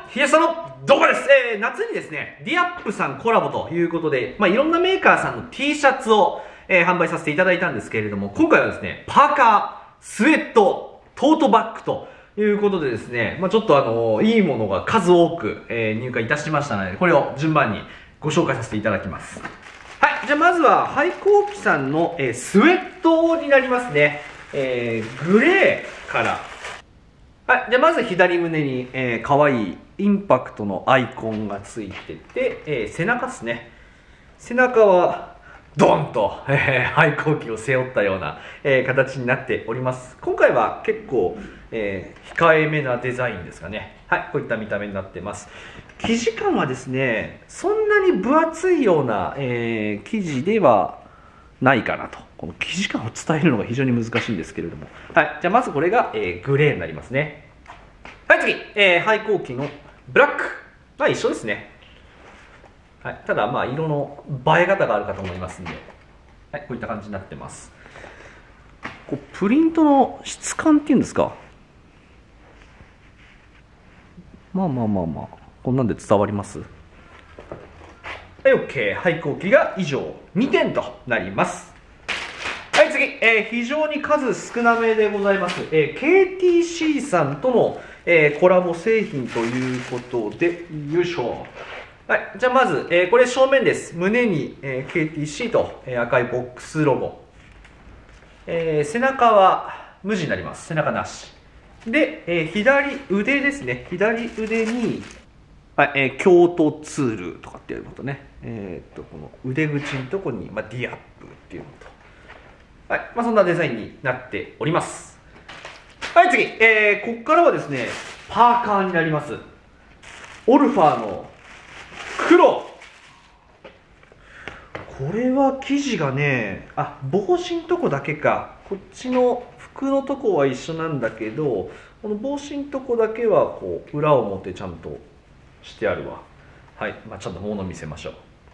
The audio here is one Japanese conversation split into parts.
ヒヤサの動画です。夏にですね、ディアップさんコラボということで、いろんなメーカーさんの T シャツを、販売させていただいたんですけれども、今回はですね、パーカー、スウェット、トートバッグということでですね、ちょっといいものが数多く、入荷いたしましたので、これを順番にご紹介させていただきます。はい、じゃあまずは、廃校機さんの、スウェットになりますね。グレーから。はい、じゃあまず左胸に、可愛いインパクトのアイコンがついてて、背中ですね。背中はドンと、廃校機を背負ったような、形になっております。今回は結構、控えめなデザインですかね。はい、こういった見た目になってます。生地感はですね、そんなに分厚いような、生地ではないかなと。この生地感を伝えるのが非常に難しいんですけれども。はい、じゃあまずこれが、グレーになりますね。はい、次、廃校機のブラック。一緒ですね。はい、ただ色の映え方があるかと思いますんで、はい、こういった感じになってます。こうプリントの質感っていうんですか。こんなんで伝わります。はい、OK。廃校機が以上2点となります。はい、次、非常に数少なめでございます。KTC さんとの、コラボ製品ということで、よいしょ。はい、じゃあまず、これ正面です。胸に、KTC と、赤いボックスロゴ。背中は無地になります。背中なし。で、左腕ですね。左腕に、京都ツールとかっていうことね。この腕口のところに、ディアップっていうのと。はい、そんなデザインになっております。はい、次、ここからはですね、パーカーになります。オルファーの黒。これは生地がね、帽子のとこだけか。こっちの服のとこは一緒なんだけど、この帽子のとこだけはこう裏表ちゃんとしてあるわ。はい、ちゃんと物見せましょう。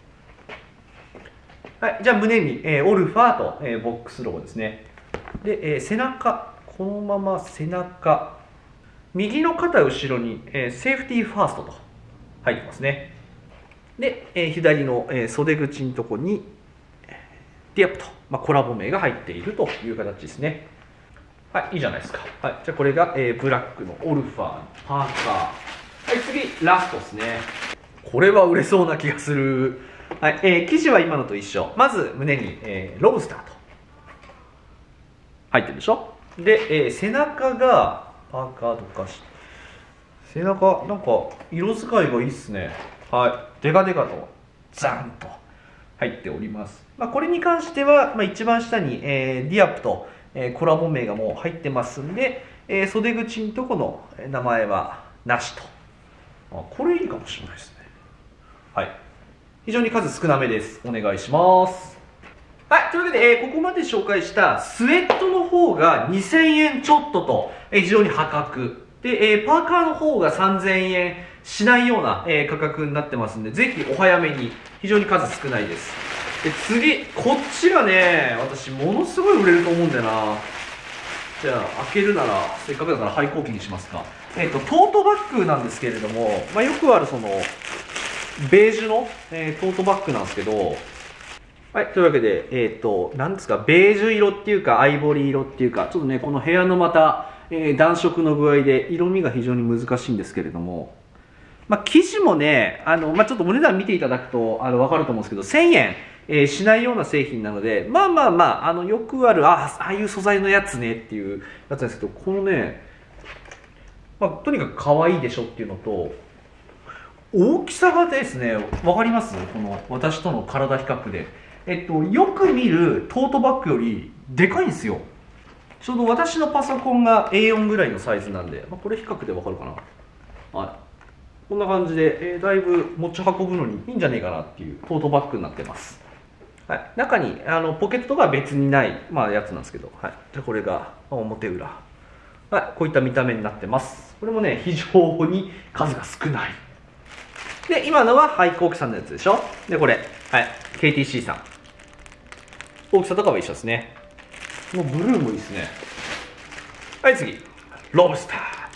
はい、じゃあ胸に、オルファーと、ボックスロゴですね。で、背中、このまま背中、右の肩後ろに、セーフティーファーストと入ってますね。で、左の、袖口のとこにディアップと、コラボ名が入っているという形ですね。はい、いいじゃないですか。はい、じゃあこれが、ブラックのオルファーのパーカー。はい、次、ラストですね。これは売れそうな気がする。はい、生地は今のと一緒。まず胸に、ロブスターと入ってるでしょ。で、背中がパーカーとか背中なんか色使いがいいっすね。はい、デカデカとザンと入っております。これに関しては、一番下に、ディアップと、コラボ名がもう入ってますんで、袖口のとこの名前はなしと。これいいかもしれないですね。はい、非常に数少なめです。お願いします。はい、というわけで、ここまで紹介したスウェットの方が2000円ちょっとと、非常に破格。で、パーカーの方が3000円しないような、価格になってますんで、ぜひお早めに。非常に数少ないです。で、次、こっちがね、私ものすごい売れると思うんだよな。じゃあ、開けるなら、せっかくだから廃校機にしますか。トートバッグなんですけれども、よくあるその、ベージュの、トートバッグなんですけど、はい、というわけで、何ですか、ベージュ色っていうか、アイボリー色っていうか、ちょっとね、この部屋のまた、暖色の具合で、色味が非常に難しいんですけれども、生地もね、ちょっとお値段見ていただくと、わかると思うんですけど、1000円、しないような製品なので、よくある、ああいう素材のやつねっていうやつなんですけど、このね、とにかく可愛いでしょっていうのと、大きさがですね、わかります？この私との体比較で。よく見るトートバッグよりでかいんですよ。ちょうど私のパソコンが A4 ぐらいのサイズなんで、これ比較でわかるかな。はい。こんな感じで、だいぶ持ち運ぶのにいいんじゃねえかなっていうトートバッグになってます。はい。中にポケットが別にない、やつなんですけど、はい。じゃあこれが表裏。はい。こういった見た目になってます。これもね、非常に数が少ない。で、今のは廃校機さんのやつでしょ。で、これ、はい。KTC さん。大きさとかは一緒ですね。このブルーもいいですね。はい、次。ロブスター。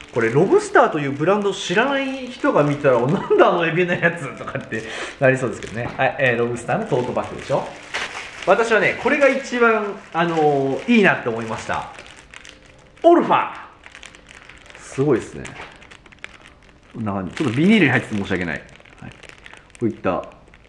これロブスターというブランドを知らない人が見たらなんだあのエビのやつとかってなりそうですけどね。はい、ロブスターのトートバッグでしょ。私はねこれが一番いいなって思いました。オルファすごいですね。こんな感じ。ちょっとビニールに入ってて申し訳ない、はい、こういった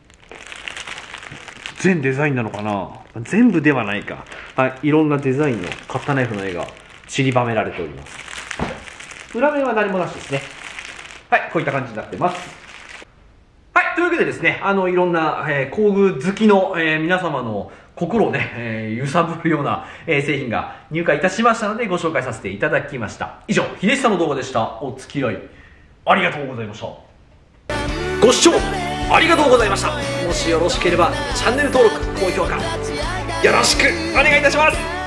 全デザインなのかな、全部ではないか、はい、いろんなデザインのカッターナイフの絵が散りばめられております。裏面は何もなしですね。はい、こういった感じになってます。はい、というわけでですね、いろんな、工具好きの、皆様の心をね、揺さぶるような、製品が入荷いたしましたのでご紹介させていただきました。以上、秀久の動画でした。お付き合いありがとうございました。ご視聴ありがとうございました。もしよろしければチャンネル登録、高評価よろしくお願いいたします。